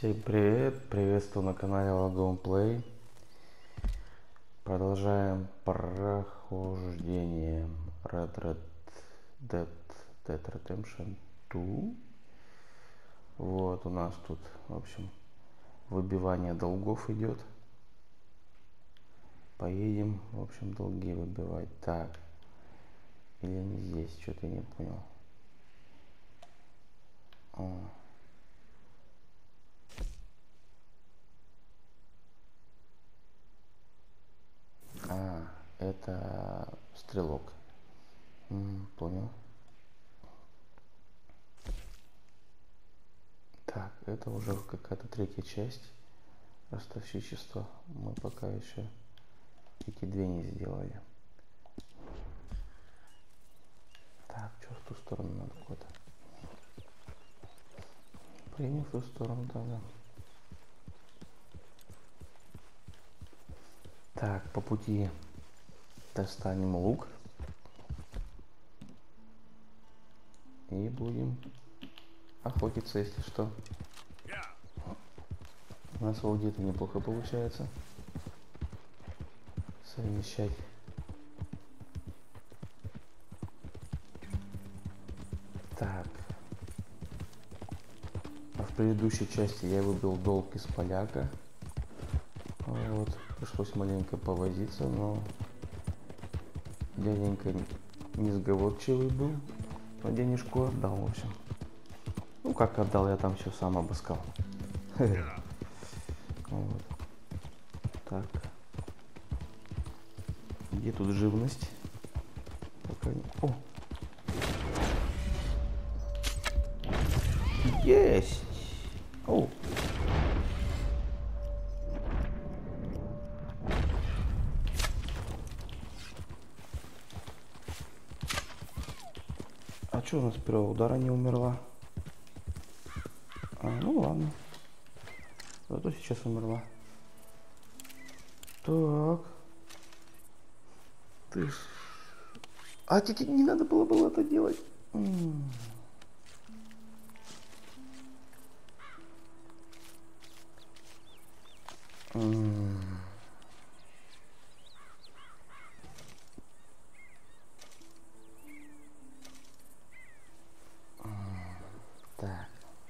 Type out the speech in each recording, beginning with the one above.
Всем привет, приветствую на канале Lagom Продолжаем прохождение Red Dead Redemption 2. Вот у нас тут, в общем, выбивание долгов идет. Поедем, в общем, долги выбивать. Так, или не здесь, что-то я не понял. Это стрелок. Понял. Так, это уже какая-то третья часть ростовщичества. Мы пока еще эти две не сделали. Так, что в ту сторону надо куда-то? Принял в ту сторону тогда. Так, по пути достанем лук. И будем охотиться, если что. У нас вот где-то неплохо получается совмещать. Так. А в предыдущей части я выбил долг из поляка. Вот. Пришлось маленько повозиться, но дяденька несговорчивый был. Но денежку отдал, в общем. Ну как отдал, я там все сам обыскал. Вот. Так. Где тут живность? Пока не... О! Есть! О! А что у нас с первого удара не умерла? Ну ладно. Зато сейчас умерла. Так. Ты ж... тебе не надо было это делать. Так.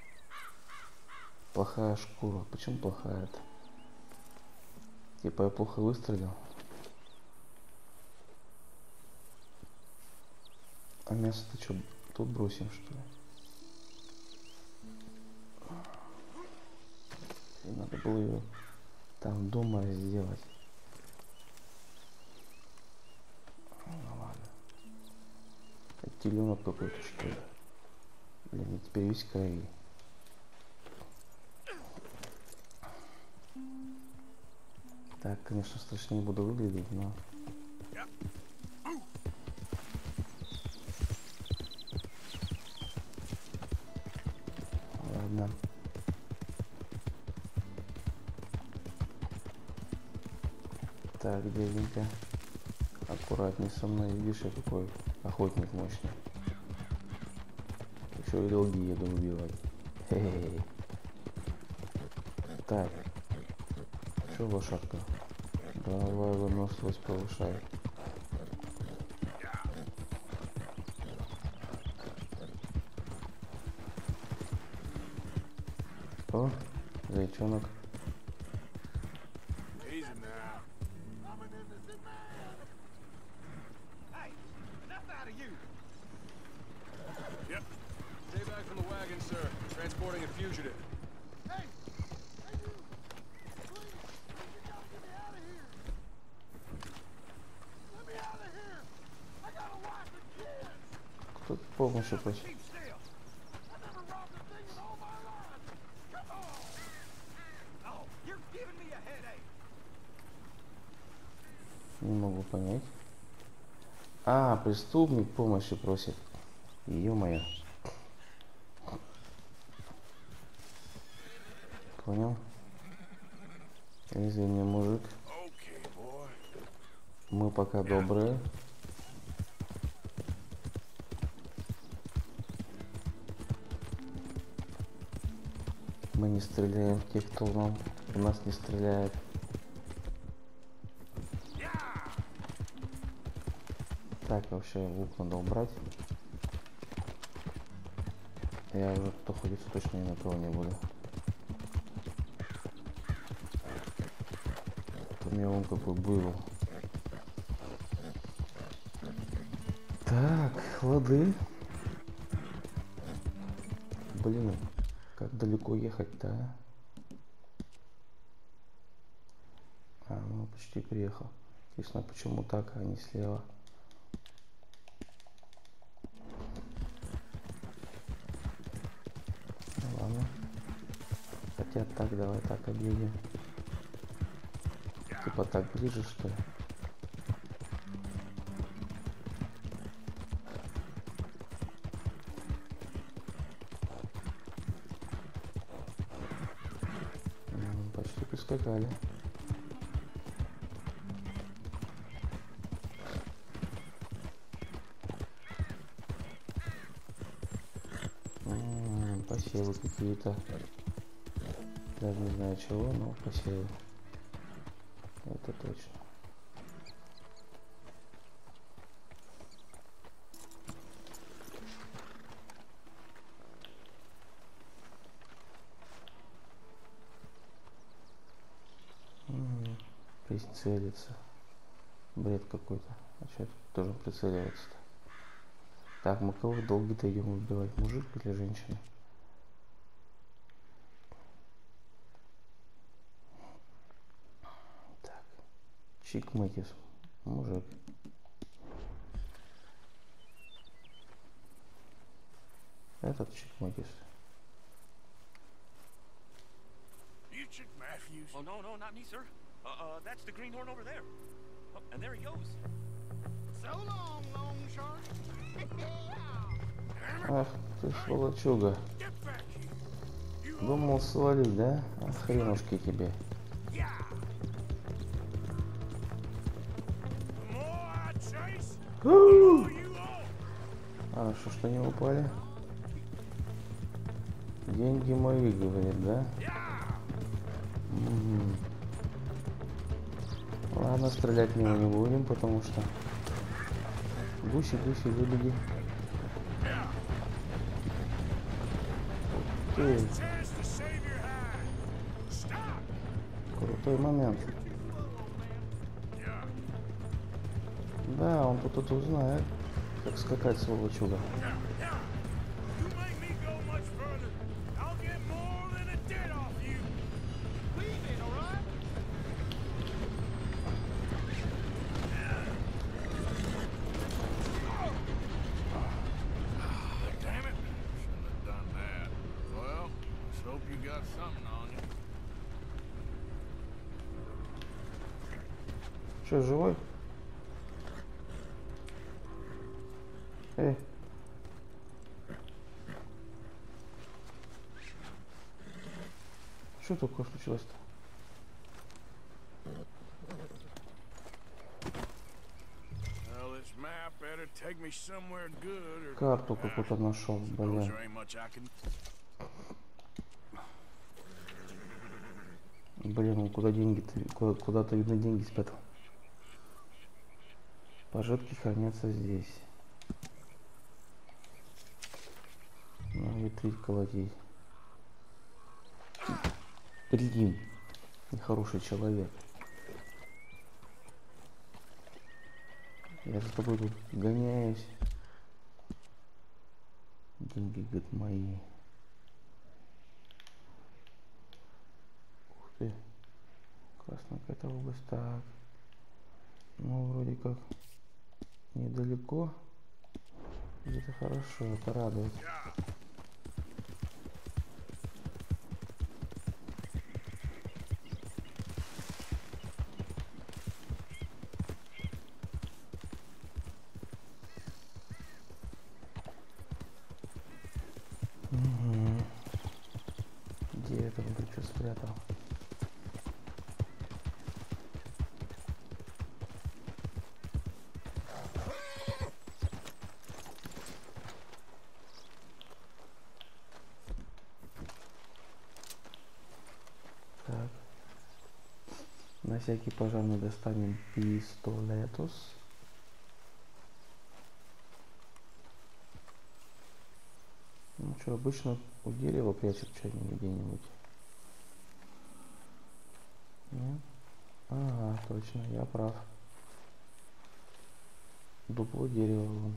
Плохая шкура. Почему плохая-то? Типа я плохо выстрелил. А мясо-то что, тут бросим, что ли? И надо было ее там дома сделать. Ну ладно. Это теленок какой-то, что ли? Блин, теперь весь крови. Так, конечно, страшнее буду выглядеть, но... Ладно. Так, дяденька, аккуратней со мной, видишь, я какой охотник мощный. Еще и долги еду убивать. Хе-хе-хе. Так, что лошадка? Давай выносливость повышай. О, зайчонок. Кто помощи просит? Не могу понять. Преступник помощи просит. Ё-моё. Понял? Извини, мужик. Мы пока добрые. Мы не стреляем в тех, кто в нас не стреляет. Так, вообще лук надо убрать. Я уже кто ходит, точно ни на кого не буду. У меня он какой был. Так, лады. Блин, как далеко ехать-то, а? Ну почти приехал. Интересно, почему так, а не слева? Ну, ладно. Хотя так, давай так объедем. Типа так ближе, что ли? Почти прискакали. Посевы какие-то. Даже не знаю чего, но посевы. Это точно. Прицелиться. Бред какой-то. А что тут тоже прицеливаться-то? Так, мы кого долго-то идем убивать? Мужик или женщина? Так. Чикмекис. Мужик. Этот Чикмекис. Oh, no, not me, sir. That's the greenhorn over there. Oh, and there he goes. So long, long short. Ах ты сволочуга. Думал свалить, да? А хренушки тебе. Хорошо, что не упали. Деньги мои, говорит, да? Ладно, стрелять в него не будем, потому что гуси, вылеги. Ты. Крутой момент. Да, он тут узнает, как скакать, сволочуга. Че, живой? Эй. Что такое случилось-то? Карту какую-то нашел, блин. Блин, он куда деньги-то, куда-то, видно, деньги спрятал. Пожитки хранятся здесь. Ну и 3 колотей. Блин, нехороший человек. Я за тобой тут гоняюсь. Деньги, говорит, мои. Ух ты. Классная какая-то область. Так. Ну, вроде как недалеко. Где-то хорошо, это радует. Где это он что спрятал? Так. На всякий пожарный достанем пистолетус. Ну что, обычно у дерева прячут что-нибудь где-нибудь. Нет? Ага, точно, я прав. Дупло дерева вон.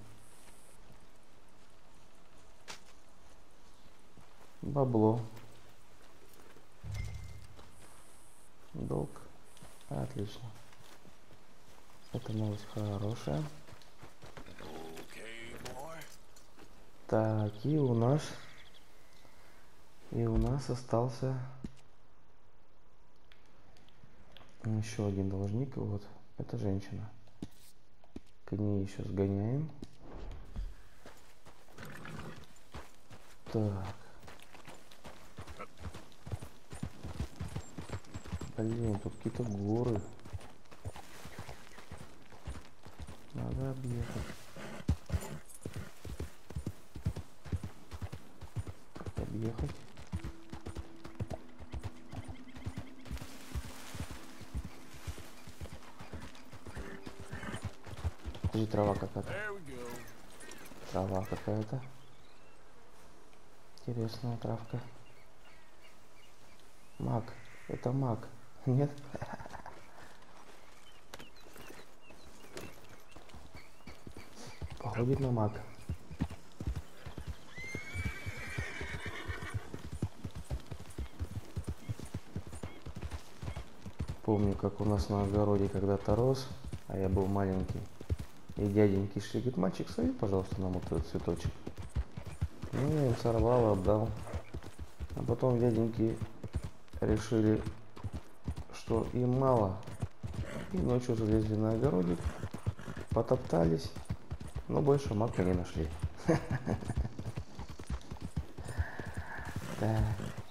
Бабло. Долг. Отлично. Это новость хорошая. Так, и у нас остался еще один должник. Вот, это женщина. К ней еще сгоняем. Так. Блин, тут какие-то горы. Надо объехать. Как объехать? Подожди, трава какая-то. Трава какая-то. Интересная травка. Мак. Это мак. Нет? Походит на мак. Помню, как у нас на огороде когда-то рос, а я был маленький. И дяденьки шли, говорит, мальчик, сорви, пожалуйста, нам вот этот цветочек. Ну, я им сорвал, отдал. А потом дяденьки решили, что им мало. И ночью залезли на огородик, потоптались, но больше мака не нашли. Так.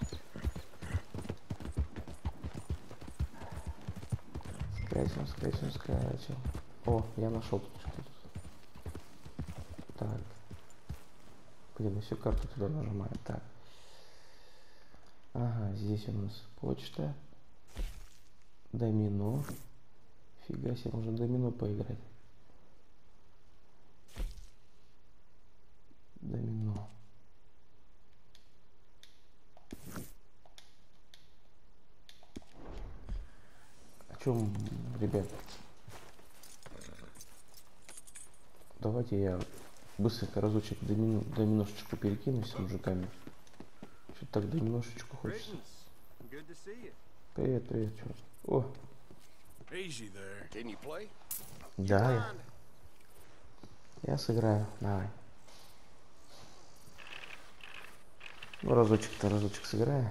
Скачем. О, я нашел тут что-то. Так. Блин, всю карту туда нажимаю. Так. Ага, здесь у нас почта. Домино. Фига себе, можно домино поиграть. Домино. О чем, ребят? Давайте я быстренько разочек доминошечку перекинусь с мужиками. Что-то так доминошечку хочется. Привет, чувак. О! Да, я сыграю. Давай. Ну, разочек сыграю.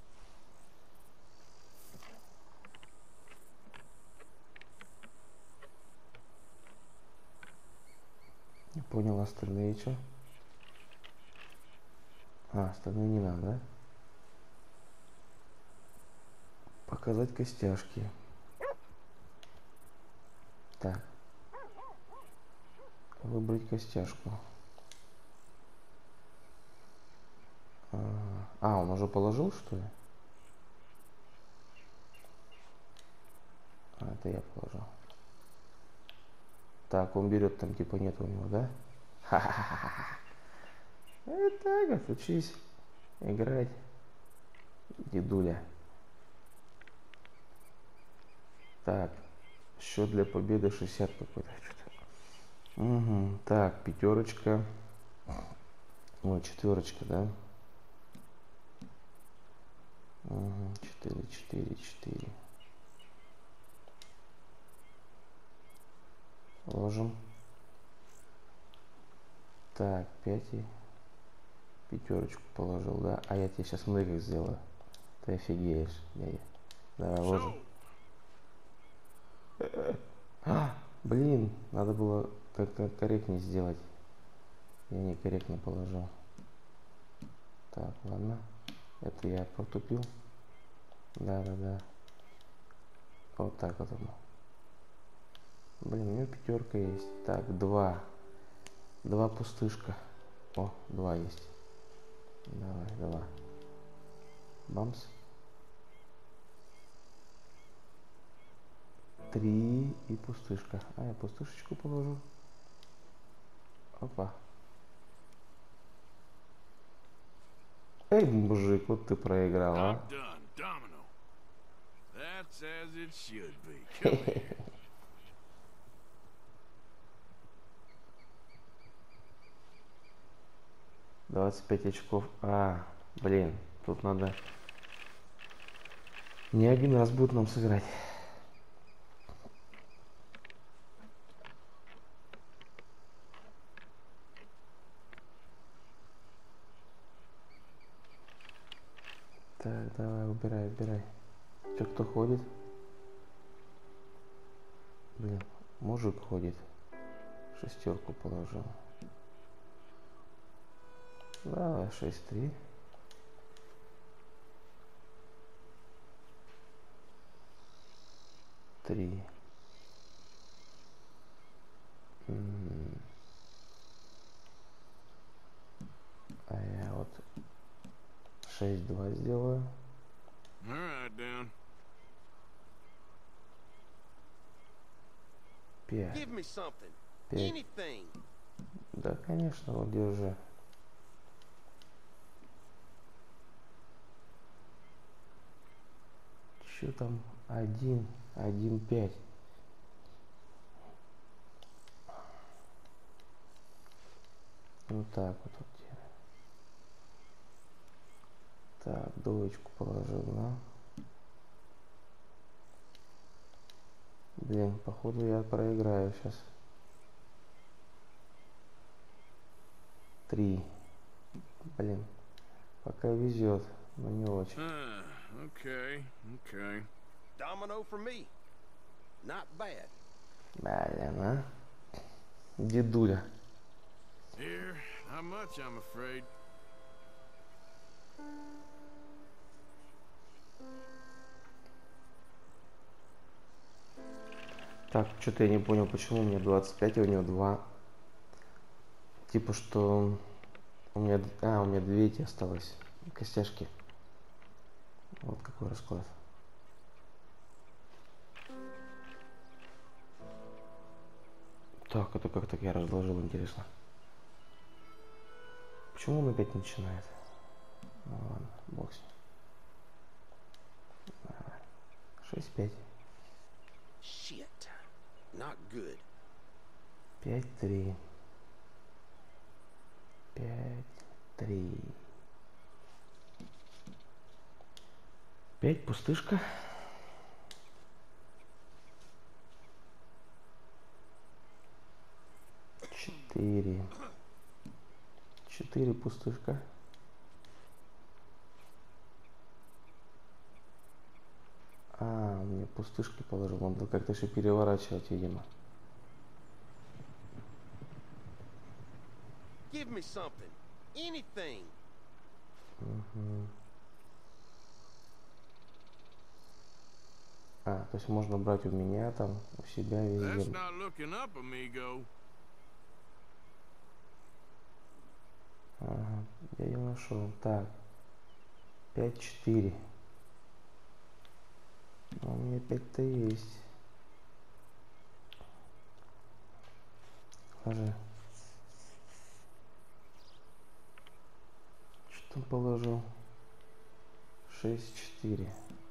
Не понял, остальные что? А, остальные не надо, да? Показать костяшки. Так. Выбрать костяшку. А, он уже положил, что ли? А, это я положил. Так, он берет, там типа нет у него, да? Ха-ха-ха. Вот так вот, учись играть, дедуля. Так, счет для победы 60 какой-то. Угу. Так, пятерочка. Ой, четверочка, да? Угу. 4. Ложим. Так, 5. Пятерочку положил, да? А я тебе сейчас много сделаю. Ты офигеешь, дядя. Давай, ложим. Блин, надо было как-то корректнее сделать. Я некорректно положил. Так, ладно. Это я протупил. Да. Вот так вот оно. Блин, у меня пятерка есть. Так, 2 пустышка. О, 2 есть. Давай, 2. Бамс. 3 и пустышка. А, я пустышечку положу. Опа. Эй, мужик, вот ты проиграл, а. I'm done, Domino. That's as it should be. Come here. 25 очков. А, блин, тут надо не один раз будет нам сыграть. Так, давай, убирай, убирай. Че, кто ходит? Блин, мужик ходит. Шестерку положил. Давай, 6-3. Три. А я вот 6-2 сделаю. All right, down. 5. Give me something. 5. Anything. Да, конечно, вот держи. Че там? 1-5. Вот так вот. Так, двоечку положил, да? Блин, походу я проиграю сейчас. 3. Блин, пока везет, но не очень. Okay, okay. Domino for me. Not bad. Блин, а? Дедуля. Here, not much, I'm afraid. Так, что-то я не понял, почему у меня 25, а у него 2. Типа, что у меня 2 эти осталось. Костяшки. Вот какой расклад. Так, это как так я разложил, интересно. Почему он опять начинает? Ну ладно, бог с ним. 6-5. Shit. Not good. 5-3. 5-3. 5 пустышка. 4. 4 пустышка. А, мне пустышки положил. Он как-то еще переворачивать, видимо. Give me something. Anything. Угу. А, то есть можно брать у меня там, у себя That's везде. not looking up, amigo. Ага, я ее нашел. Так. 5-4. У меня 5-то есть. Ложи. Что там положил? 6-4.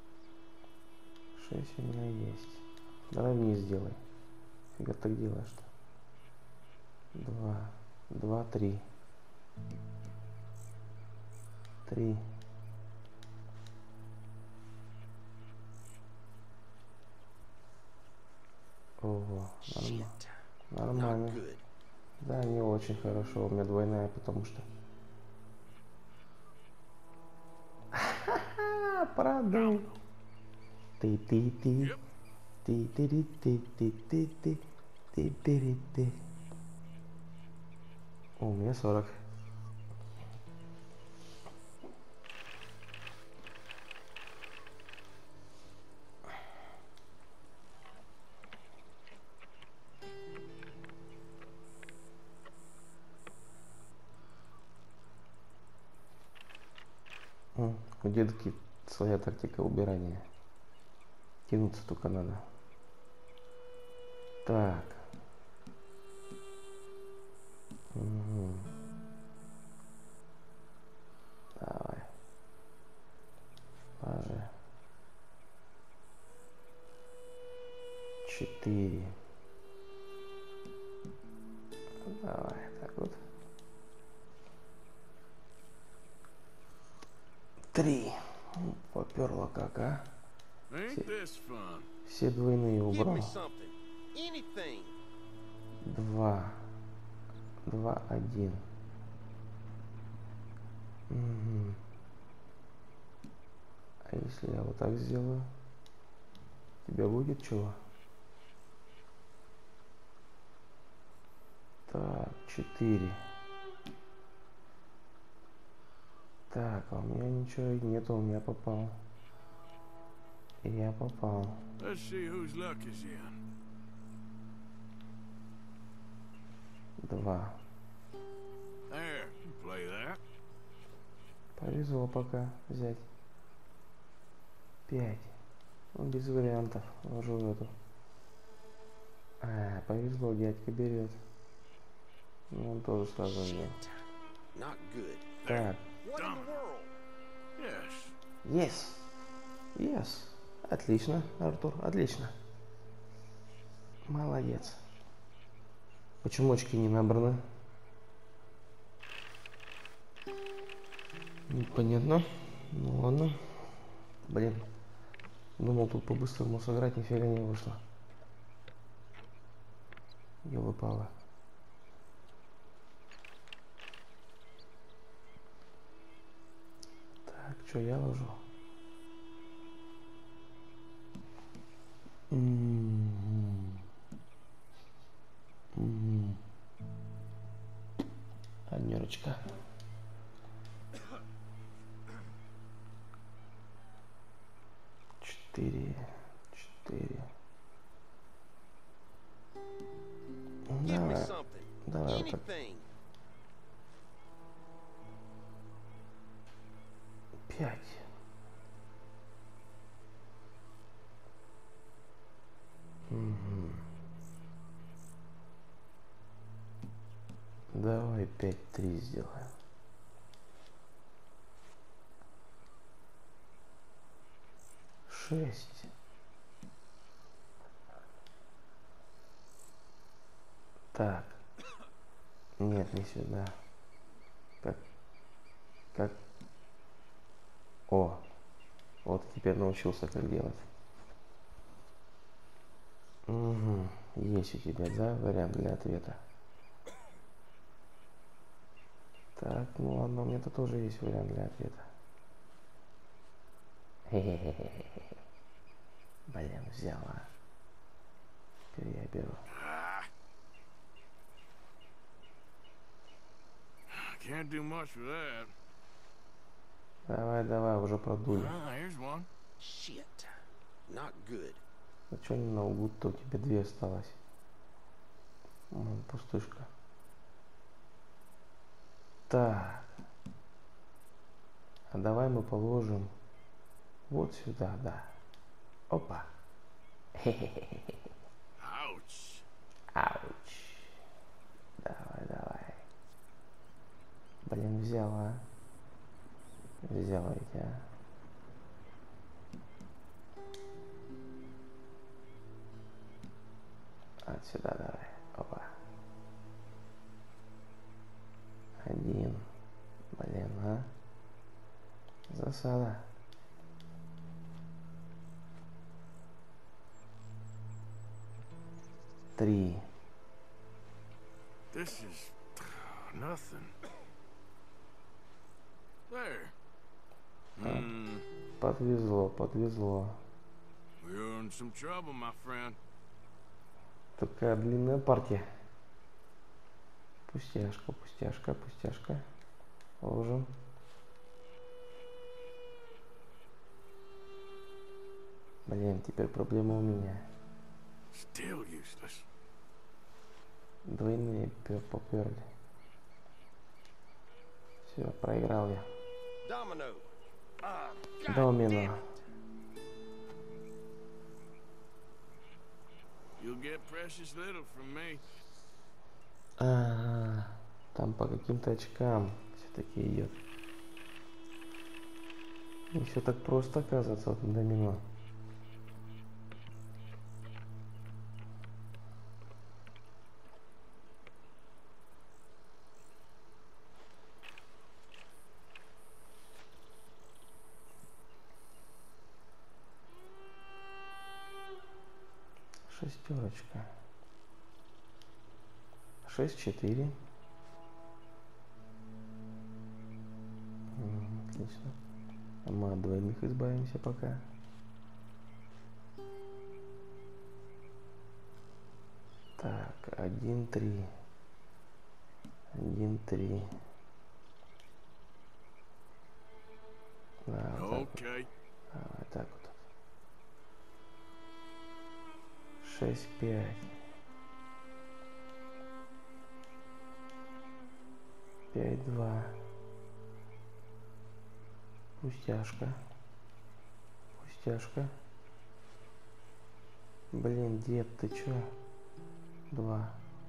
6 у меня есть. Давай вниз сделай. Фига так делаешь-то. 2. 2, 3. 3. Ого, Shit. нормально. Not good. Да, не очень хорошо. У меня двойная, потому что... Продал. Ты-ты-ты. Yep. Ты-ты-ты-ты-ты-ты-ты. Ты-ты-ты-ты. О, у меня 40. У дедки своя тактика убирания. Кинуться только надо. Так. Угу. Давай. Ложи. 4. Давай, так вот. 3. Поперло как, а? Ain't this fun? Все двойные Give убрал. me something. Anything. 2. 2, 1. Угу. А если я вот так сделаю? У тебя будет чего? Так, 4. Так, а у меня ничего нету, у меня попал. И я попал. Let's see whose luck is in. 2. There, play that. Повезло пока взять. 5. Ну, без вариантов. Ложу эту. Повезло, дядька берет. Ну, он тоже сразу взял. Not good. Так. What in the world? Yes. Yes. Yes. Отлично, Артур, отлично. Молодец. Почему очки не набраны? Непонятно. Ну ладно. Блин. Думал тут по-быстрому сыграть, нифига не вышло. Ёлы-палы. Так, что я ложу? Однерочка. Четыре. Give me Давай. something. Давай вот так. Anything. 5. Давай 5-3 сделаем. 6. Так. Нет, не сюда. Как? О. Вот теперь научился, как делать. Угу. Есть у тебя, да, вариант для ответа? Так, ну ладно, у меня тут тоже есть вариант для ответа. Хе-хе-хе-хе-хе. Блин, взяла. Теперь я беру. Can't do much with that. Давай, уже продули. Here's one. Shit. Not good. А что не на угу-то у тебя 2 осталось? Пустышка. Так. А давай мы положим вот сюда, да. Опа. Хе-хе-хе. Ouch. Ауч. Давай. Блин, взяла. Взяла я тебя. Отсюда давай. Опа. 1. Блин, а? Засада. 3. This is nothing. There. Подвезло. We're in some trouble, my friend. Такая длинная партия. Пустяшка. Ложим. Блин, теперь проблема у меня. Still useless. Двойные поперли. Все, проиграл я. Domino. Домино. You'll get precious little from me. Ага, там по каким-то очкам все-таки идет. Не все так просто, оказывается, вот на домино. Шестерочка. 6-4. Отлично. А мы от двойных избавимся пока. Так, 1-3. 1-3. Да, вот так вот. Okay. Давай, так вот. 6-5. 5-2. Пустяшка. Пустяшка. Блин, дед, ты чё? 2.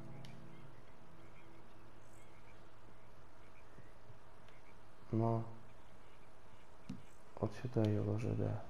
Но вот сюда ее ложи, да.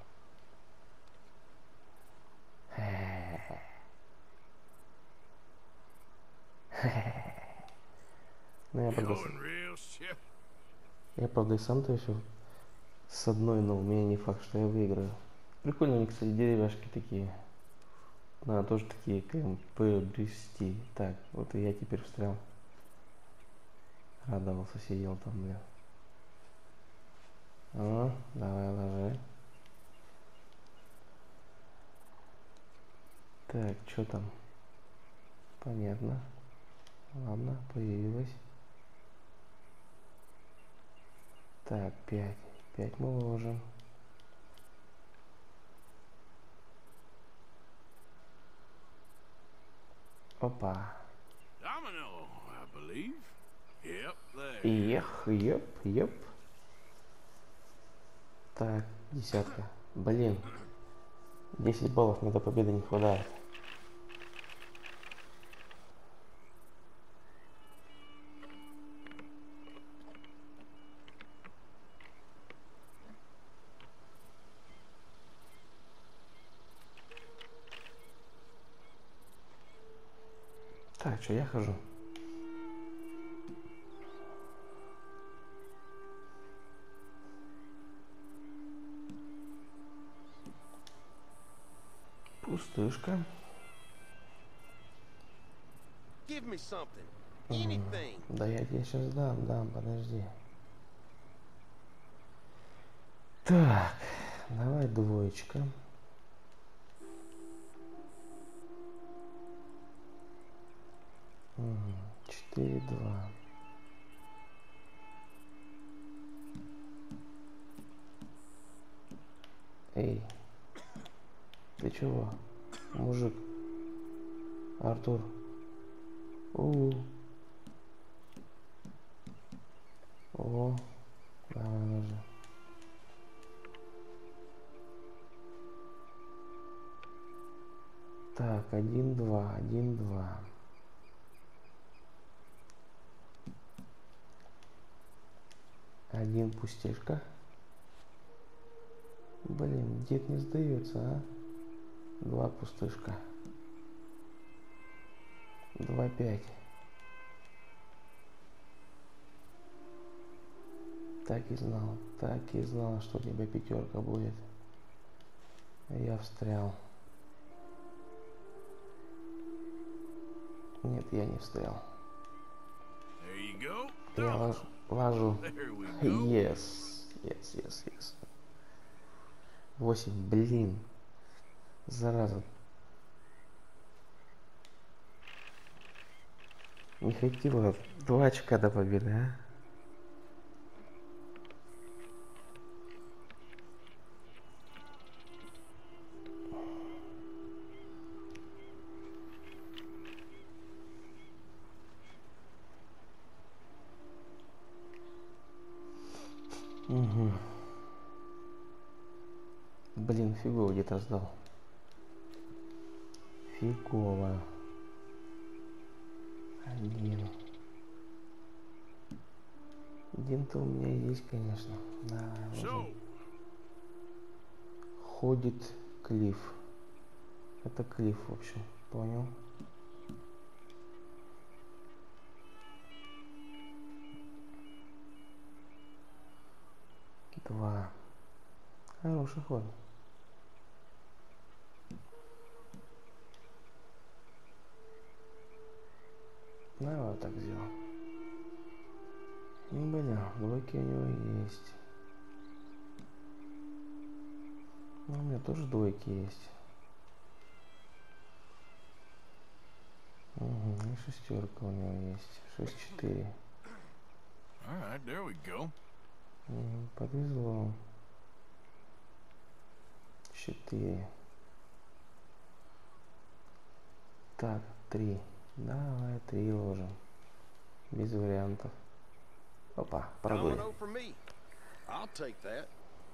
Ну, Going real shit. я, правда, и сам-то еще с одной, но у меня не факт, что я выиграю. Прикольно, они, кстати, деревяшки такие. Надо тоже такие КМП приобрести. Так, вот и я теперь встрял. Радовался, сидел там, блин. О, давай, ложи. Так, что там? Понятно. Ладно, появилось. Так, 5. 5 мы ложим. Опа. Domino, I believe. Yep, there. Ех, еп. Так, десятка. Блин. 10 баллов мне до победы не хватает. Так, что я хожу? Пустышка. Give me something. Anything. Да я тебе сейчас дам, подожди. Так, давай двоечка. Угу, 4-2. Эй, ты чего, мужик? Артур. О, давай ложи. Так, 1-2, 1-2. Один пустышка. Блин, дед не сдается, а? 2 пустышка. 2-5. Так и знал, что у тебя пятерка будет. Я встрял. Нет, я не встрял. There you go. Я Domino. ложу. There we go. Yes. 8, блин. Зараза. Не хватило 2 очка до победы, а? Угу. Блин, фигово где-то сдал. Фигово. Один. Один-то у меня есть, конечно. Да, So, ходит Клифф. Это Клифф, в общем. Понял? Два. Хороший ход. Давай вот так сделал. Блин, двойки у него есть. Ну, у меня тоже двойки есть. Угу, и шестерка у него есть. 6-4. all right, there we go. Угу, подвезло. 4. Так, 3. Давай 3 ложим. Без вариантов. Опа, продули. Domino for me. I'll take that.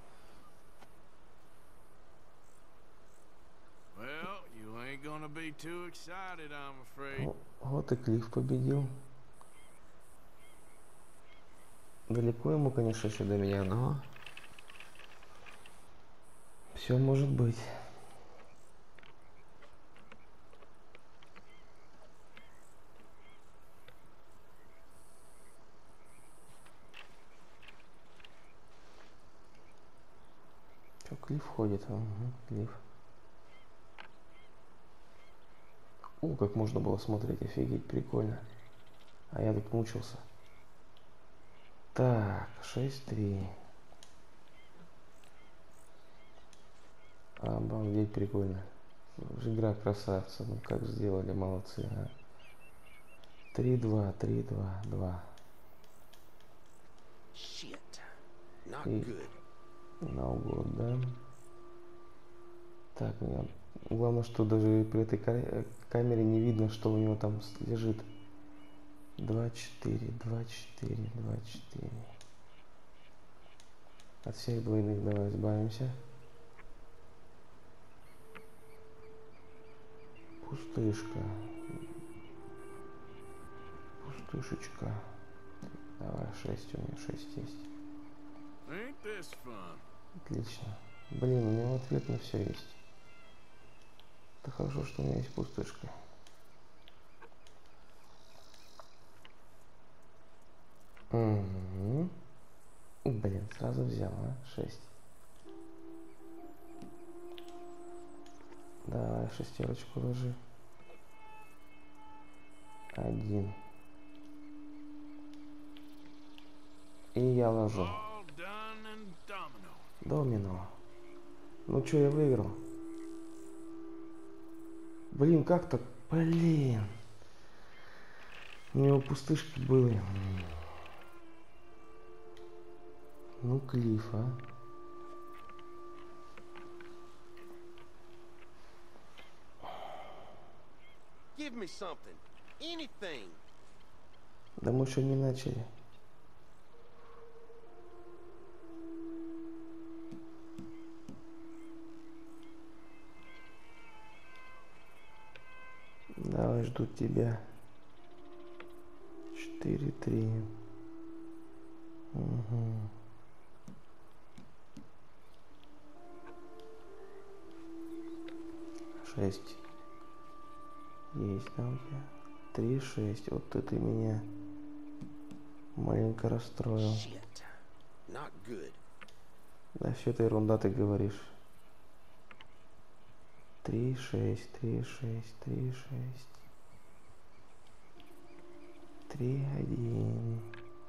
Well, you ain't gonna be too excited, I'm afraid. Вот и Клифф победил. Далеко ему, конечно, еще до меня, но все может быть. Что, Клифф ходит? Угу, Клифф. О, как можно было смотреть, офигеть, прикольно. А я тут мучился. Так, 6-3. Обалдеть, прикольно. Игра красавца. Ну как сделали, молодцы. А? 3-2, 3-2, 2. Shit. Not И good. на угол, да? Так, мне главное, что даже при этой камере не видно, что у него там лежит. 2-4, 2-4, 2-4. От всех двойных давай избавимся. Пустышка. Пустышечка. Давай, 6, у меня 6 есть. Ain't this fun? Отлично. Блин, у него ответ на все есть. Это хорошо, что у меня есть пустышка. Угу. Блин, сразу взял, а? 6. Давай, шестерочку ложи. 1. И я ложу. All done and domino. Домино. Ну что, я выиграл? Блин, как так? Блин. У него пустышки были. Ну, Клифф, а? Give me something. Anything. Да мы еще не начали. Давай, ждут тебя. 4-3. Угу. Шесть. Есть там у тебя. 3-6. Вот ты меня маленько расстроил. Shit. Not good. Да все это ерунда, ты говоришь. 3-6, 3-6, 3-6. 3-1.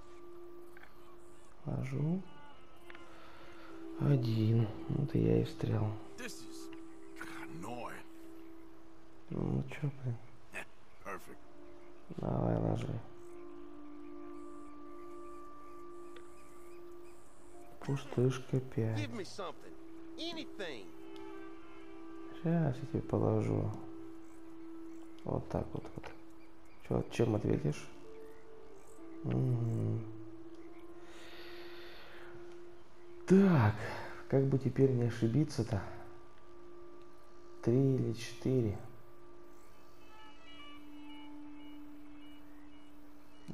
Ложу. 1. Вот и я и встрял. This is annoying. Ну чё, блин. Perfect. Давай, ложи. Пустышка 5. Give me something. Anything. Сейчас я тебе положу. Вот так вот. Чё, чем ответишь? Угу. Так, как бы теперь не ошибиться-то? 3 или 4?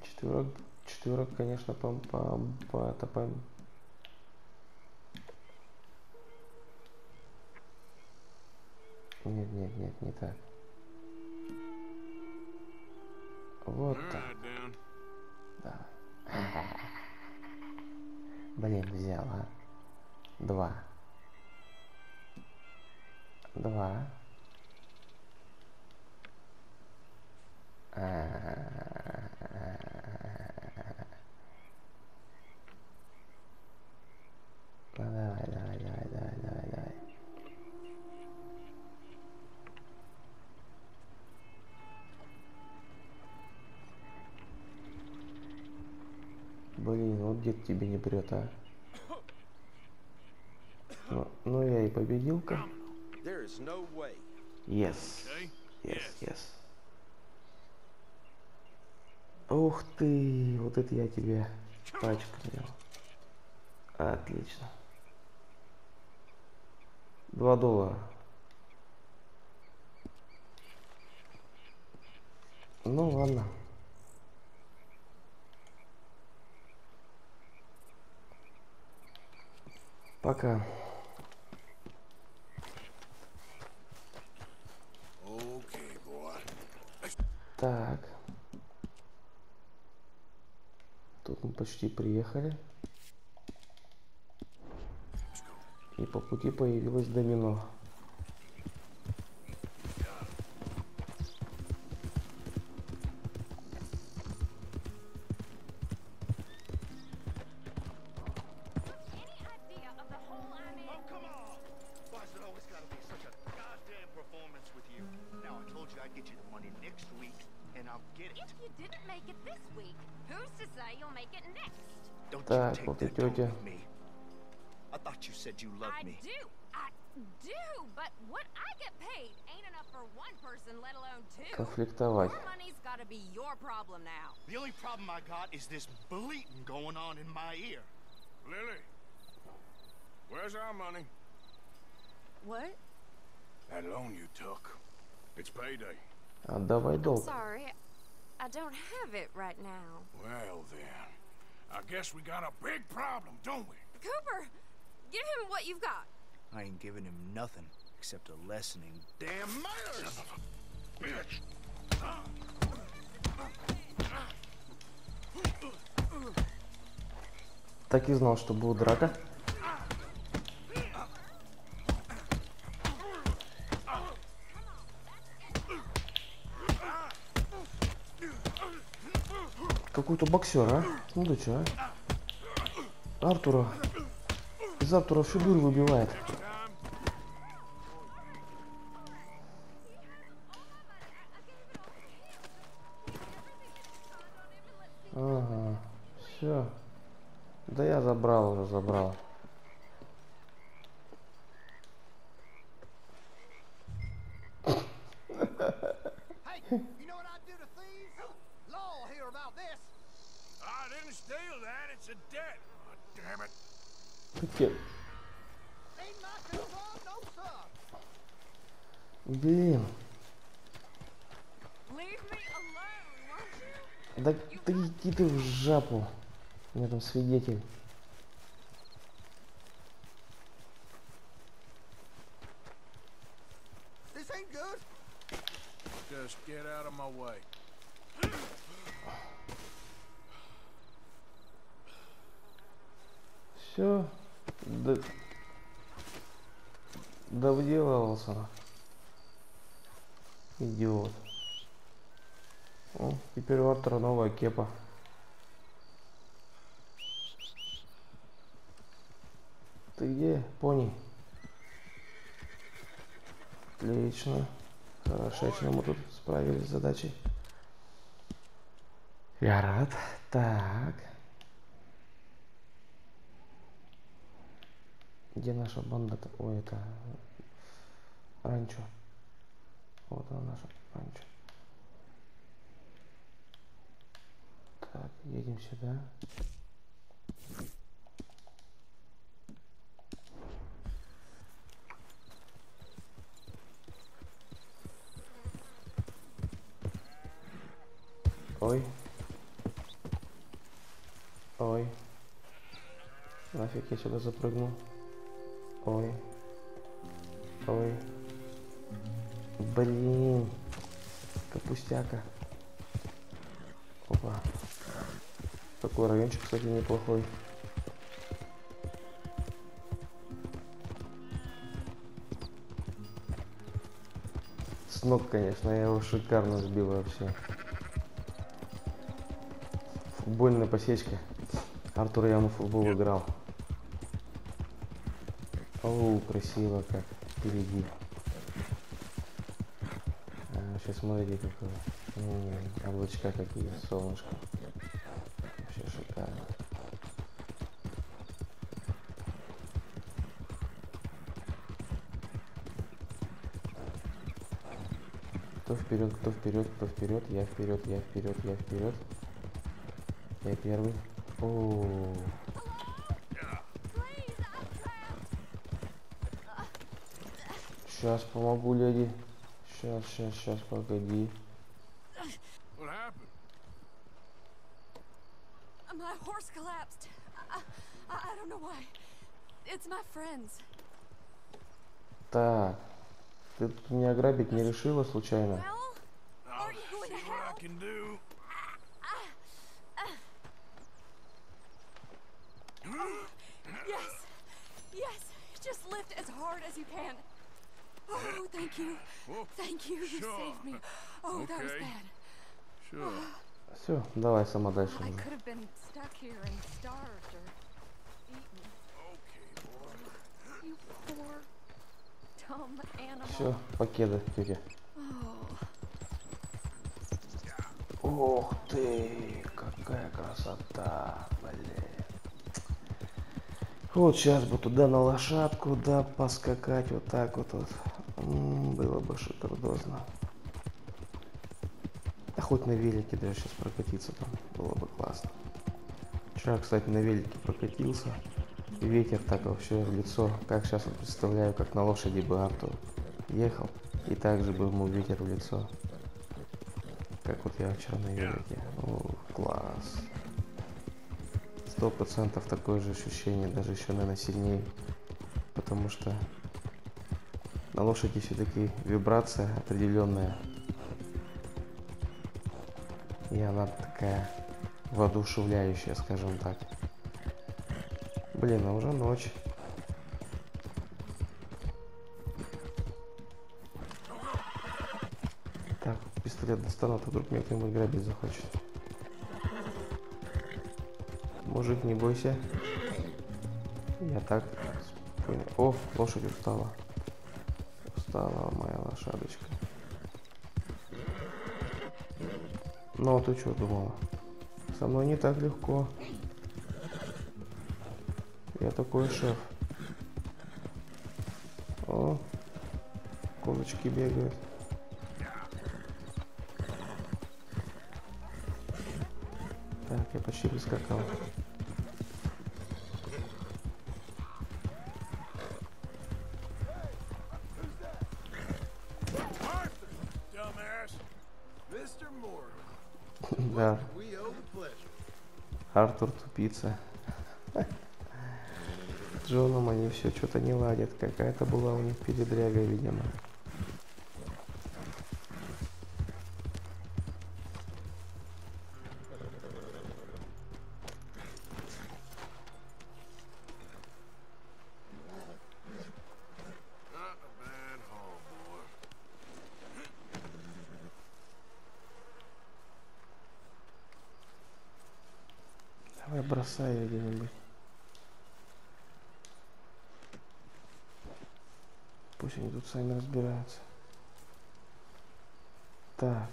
Четверок, конечно, это по... Нет, не так. Вот All так. right, then. Да. Блин, взял, а. 2. Ну, давай. Блин, вот где-то тебе не прет, а. Ну я и победил-ка. There is no way. Yes. Okay? Yes. Ух ты, вот это я тебе пачку дал. Отлично. $2. Ну ладно. Пока. Okay, boy. Так. Тут мы почти приехали. И по пути появилось домино. Oh, come on! Why is it always gotta be such a goddamn performance with you? Now, I told you I'd get you the money next week, and I'll get it. If you didn't make it this week, who's to say you'll make it next? Don't you Так, take вот и that tone тетя. with me. I thought you said you loved me. I do, but what I get paid ain't enough for one person, let alone two. Конфликтовать. Your money's gotta be your problem now. The only problem I got is this bleating going on in my ear. Lily, where's our money? What? That loan you took. It's payday. Отдавай долг. Sorry, I don't have it right now. Well, then. I guess we got a big problem, don't we? Cooper, give him what you've got. I ain't giving him nothing except a lessening. Damn manners! Bitch! Так и знал, что будет драка. Какой-то боксер, а? Ну да чё, а? Артура. Из Артура всю дурь выбивает. Ага, все. Да я забрал уже, забрал. Hey, you know what I do to thieves? Law hear about this. I didn't steal that. It's a debt. Oh, damn it. Какие? Ain't my concern, no sir. Блин. Leave me alone, won't you? Да ты иди ты в жапу. У меня там свидетель. This ain't good. Just get out of my way. Все. Да... Довделался. Идиот. О, теперь у Артура новая кепа. Ты где, пони? Отлично. Хорошечно мы тут справились с задачей. Я рад. Так. Где наша банда-то? Ой, это... Ранчо. Вот она наша ранчо. Так, едем сюда. Ой. нафиг я сюда запрыгнул. Ой. Ой. Блин. Капустяка. Опа. Такой райончик, кстати, неплохой. С ног, конечно, я его шикарно сбил вообще. Футбольная посечка. Артур явно в футбол играл. О, красиво как. Впереди. Сейчас смотрите, какое. Облачка какие, солнышко. Вообще шикарно. Кто вперед, кто вперед, кто вперед, я вперед, я вперед, я вперед. Я первый. О. Сейчас помогу, леди. Сейчас, погоди. What happened? My horse collapsed. I don't know why. It's my friends. Так. Ты тут меня ограбить не решила случайно? Well, I'll are you going to see what I help? can do. Yes. Just lift as hard as you can. Oh, thank you. Whoa, Thank you. You sure. saved me. Oh, that was Okay. bad. Sure. Все, давай сама дальше. I уже. could have been stuck here and starved or eaten. Okay, boy. You poor, dumb animal. Все, покеды, тетя. Oh. Ух ты, какая красота, блин. Вот сейчас бы туда на лошадку, да, поскакать вот так вот. Было бы шикардозно. А хоть на велике даже сейчас прокатиться там, было бы классно. Вчера, кстати, на велике прокатился. И ветер так вообще в лицо. Как сейчас вот представляю, как на лошади бы Артур ехал. И также бы ему ветер в лицо. Как вот я вчера на велике. О, класс. 100% такое же ощущение, даже еще, наверное, сильнее. Потому что на лошади все-таки вибрация определенная. И она такая воодушевляющая, скажем так. Блин, а уже ночь. Так, пистолет достану, а то вдруг меня кто-нибудь грабить захочет. Мужик, не бойся. Я так спокойно. О, лошадь устала. Устала моя лошадочка. Ну, а ты что думала? Со мной не так легко. Я такой шеф. О, козочки бегают. Так, я почти прискакал. Dumbass. Mr. Morgan, Да, we owe the pleasure. Артур тупица. С Джоном они все что-то не ладят. Какая-то была у них передряга, видимо. Not a bad haul, boy. Давай бросай ее где-нибудь. Пусть они тут сами разбираются. Так.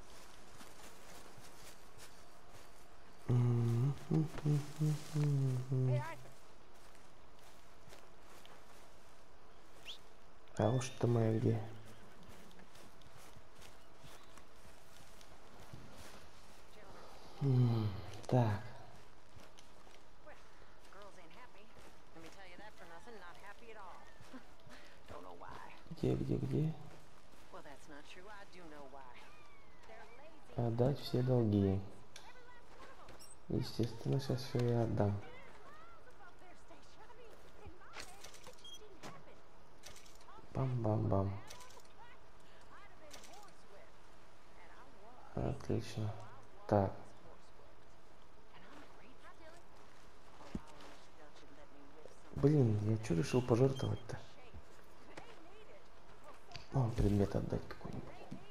А уж ты моя где? Так. Girls ain't happy. Let me tell you that for nothing. Not happy at all. Don't know why. Где? Well, that's not true. I do know why. They're lazy. Отдать все долги. Естественно, сейчас все я отдам. Above their station. Бам-бам-бам. Отлично. Так. Блин, я что решил пожертвовать-то? О, предмет отдать какой-нибудь.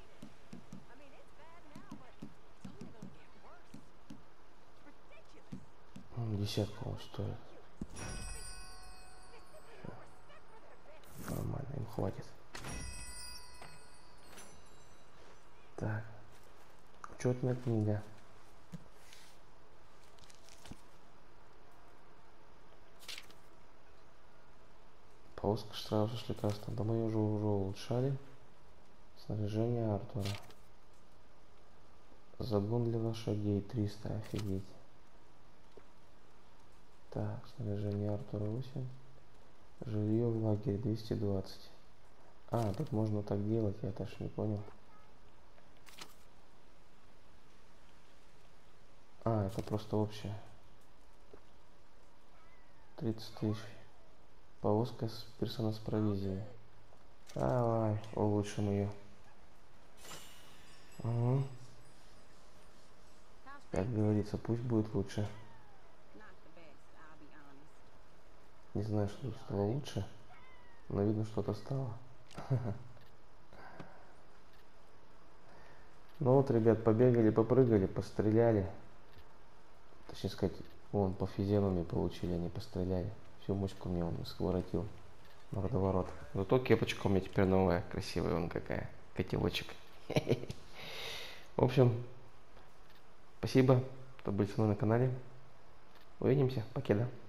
Десятку он стоит. Всё. Нормально, им хватит. Так. Учетная книга. Полоска штрафа с лекарством. Да мы уже улучшали. Снаряжение Артура. Загон для лошадей 300. Офигеть. Так, снаряжение Артура 8. Жилье в лагере 220. А, тут можно так делать, я даже не понял. А, это просто общее. 30 тысяч. Повозка с персона с провизией. Давай, улучшим ее. Угу. Как говорится, пусть будет лучше. Не знаю, что стало лучше, но видно, что-то стало. Ну вот, ребят, побегали, попрыгали, постреляли. Точнее сказать, вон по физиономии получили, они постреляли. Всю мочку мне он сковоротил. Мордоворот. Зато кепочка у меня теперь новая, красивая вон какая. Котелочек. В общем, спасибо, что были со мной на канале. Увидимся. Покеда.